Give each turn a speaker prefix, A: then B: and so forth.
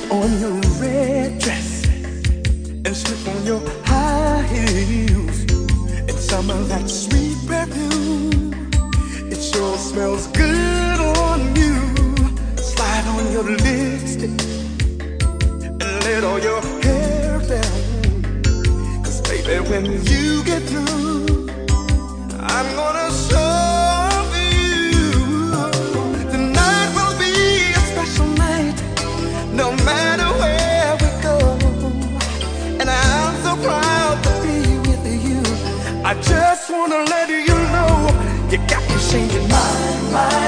A: on your red dress and slip on your high heels and some of that sweet perfume. It sure smells good on you. Slide on your lipstick and let all your hair down. 'Cause baby, when you get through, I'm gonna show you. Tonight will be a special night, no matter where we go. And I'm so proud to be with you. I just wanna let you know, you got me singing my